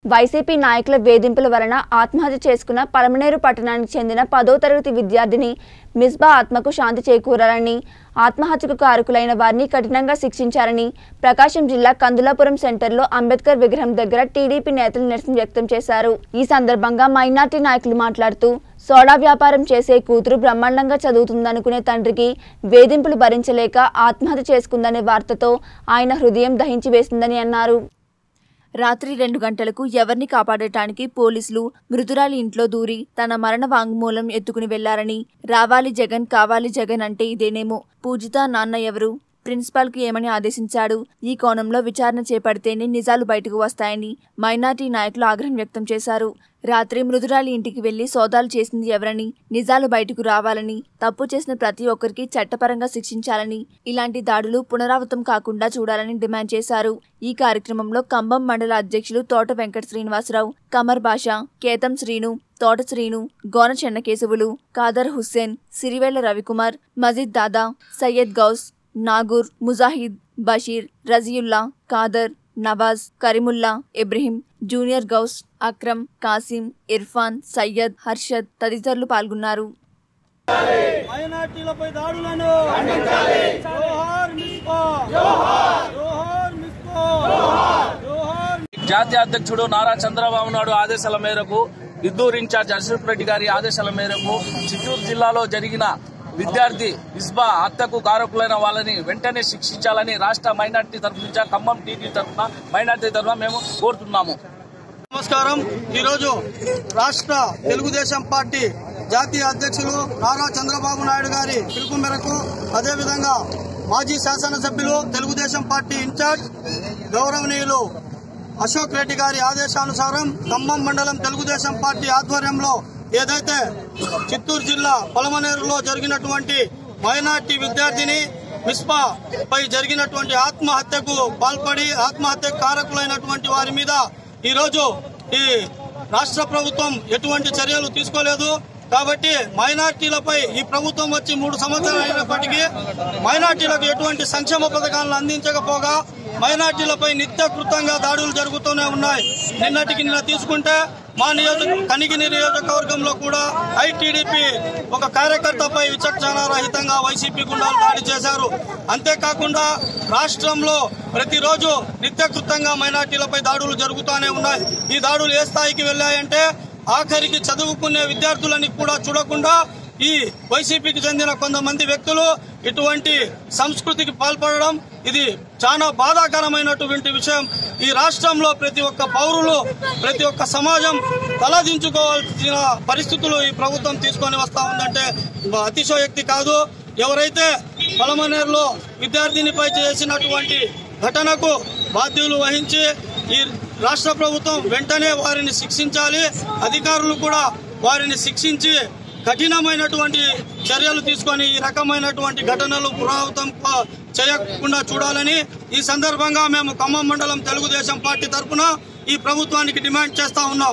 YCP నాయకుల వేధింపుల వలన ఆత్మహత్య చేసుకున్న పలమనేరు పట్టణానికి చెందిన 10వ తరగతి విద్యార్థిని మిస్బా ఆత్మకు శాంతి చేకూరాలని, ఆత్మహత్యకు కారకులైన వారిని కఠినంగా శిక్షించాలని ప్రకాశం జిల్లా కందులాపురం సెంటర్లో అంబేద్కర్ విగ్రహం దగ్గర టీడీపీ నేతలు నిరసన వ్యక్తం చేశారు. ఈ సందర్భంగా మైనార్టీ నాయకులు మాట్లాడుతూ సోడా వ్యాపారం చేసే కూతురు బ్రహ్మాండంగా చదువుతుందనుకునే తండ్రికి వేధింపులు భరించలేక ఆత్మహత్య చేసుకుందనే వార్తతో ఆయన హృదయం దహించి వేసిందని అన్నారు. రాత్రి 2 గంటలకు ఎవరిని కాపాడటానికి పోలీసులు మృతురాలి ఇంట్లో దూరి తన మరణ వాంగ్మూలం ఎత్తుకుని వెళ్లారని, రావాలి జగన్ కావాలి జగన్ అంటే ఇదేనేమో, పూజిత నాన్న ఎవరు, ప్రిన్సిపాల్ కు ఏమని ఆదేశించాడు, ఈ కోణంలో విచారణ చేపడితేనే నిజాలు బయటకు వస్తాయని మైనార్టీ నాయకులు ఆగ్రహం వ్యక్తం చేశారు. రాత్రి మృతురాలి ఇంటికి వెళ్లి సోదాలు చేసింది ఎవరని, నిజాలు బయటకు రావాలని, తప్పు చేసిన ప్రతి ఒక్కరికి చట్టపరంగా శిక్షించాలని, ఇలాంటి దాడులు పునరావృతం కాకుండా చూడాలని డిమాండ్ చేశారు. ఈ కార్యక్రమంలో కంబం మండల అధ్యక్షులు తోట వెంకట శ్రీనివాసరావు, కమర్ బాషా, కేతం శ్రీను, తోట శ్రీను, గోన చెన్నకేశవులు, కాదర్ హుస్సేన్, సిరివేళ్ల రవికుమార్, మజీద్ దాదా, సయ్యద్ గౌస్, నాగూర్, ముజాహిద్, బషీర్, రజియుల్లా, కాదర్, నవాజ్, కరీముల్లా, ఇబ్రహీం, జూనియర్ గౌస్, అక్రమ్, కాసిం, ఇర్ఫాన్, సయ్యద్, హర్షద్ తదితరులు పాల్గొన్నారు. జాతీయ అధ్యక్షుడు నారా చంద్రబాబు నాయుడు ఆదేశాల మేరకు, ఇద్దూరు ఇన్ఛార్జ్ అశోక్ రెడ్డి గారి ఆదేశాల మేరకు చిత్తూరు జిల్లాలో జరిగిన విద్యార్థి మిస్బా హత్యకు కారకులైన వాళ్ళని వెంటనే శిక్షించాలని రాష్ట్ర మైనార్టీ తరఫు నుంచి, ఖమ్మం టీడీ తరఫున, మైనార్టీ తరఫున మేము కోరుతున్నాము. నమస్కారం. ఈరోజు రాష్ట్ర తెలుగుదేశం పార్టీ జాతీయ అధ్యక్షులు నారా చంద్రబాబు నాయుడు గారి పిలుపు మేరకు, అదేవిధంగా మాజీ శాసనసభ్యులు తెలుగుదేశం పార్టీ ఇన్ఛార్జ్ గౌరవనీయులు అశోక్ రెడ్డి గారి ఆదేశానుసారం ఖమ్మం మండలం తెలుగుదేశం పార్టీ ఆధ్వర్యంలో ఏదైతే చిత్తూరు జిల్లా పలమనేరులో జరిగినటువంటి మైనార్టీ విద్యార్థిని మిస్బా పై జరిగినటువంటి ఆత్మహత్యకు పాల్పడి ఆత్మహత్యకు కారకులైనటువంటి వారి మీద ఈరోజు ఈ రాష్ట్ర ప్రభుత్వం ఎటువంటి చర్యలు తీసుకోలేదు. కాబట్టి మైనార్టీలపై ఈ ప్రభుత్వం వచ్చి 3 సంవత్సరాలు అయినప్పటికీ మైనార్టీలకు ఎటువంటి సంక్షేమ పథకాలను అందించకపోగా మైనార్టీలపై నిత్యకృతంగా దాడులు జరుగుతూనే ఉన్నాయి. నిన్నటికి నిన్న తీసుకుంటే మా కనిగిరి నియోజకవర్గంలో కూడా ఐటీడీపీ ఒక కార్యకర్తపై విచక్షణారహితంగా వైసీపీ గుండాలు దాడి చేశారు. అంతేకాకుండా రాష్ట్రంలో ప్రతిరోజు నిత్యకృతంగా మైనార్టీలపై దాడులు జరుగుతూనే ఉన్నాయి. ఈ దాడులు ఏ స్థాయికి వెళ్లాయంటే ఆఖరికి చదువుకునే విద్యార్థులని కూడా చూడకుండా ఈ వైసీపీకి చెందిన కొంతమంది వ్యక్తులు ఇటువంటి సంస్కృతికి పాల్పడడం ఇది చాలా బాధాకరమైనటువంటి విషయం. ఈ రాష్ట్రంలో ప్రతి ఒక్క పౌరులు, ప్రతి ఒక్క సమాజం తలదించుకోవాల్సిన పరిస్థితులు ఈ ప్రభుత్వం తీసుకొని వస్తా ఉందంటే అతిశయోక్తి కాదు. ఎవరైతే పలమనేరులో విద్యార్థినిపై చేసినటువంటి ఘటనకు బాధ్యులు వహించి ఈ రాష్ట్ర ప్రభుత్వం వెంటనే వారిని శిక్షించాలి. అధికారులు కూడా వారిని శిక్షించి కఠినమైనటువంటి చర్యలు తీసుకొని ఈ రకమైనటువంటి ఘటనలు పునరావృతం చేయకుండా చూడాలని ఈ సందర్భంగా మేము ఖమ్మం మండలం తెలుగుదేశం పార్టీ తరఫున ఈ ప్రభుత్వానికి డిమాండ్ చేస్తా ఉన్నాం.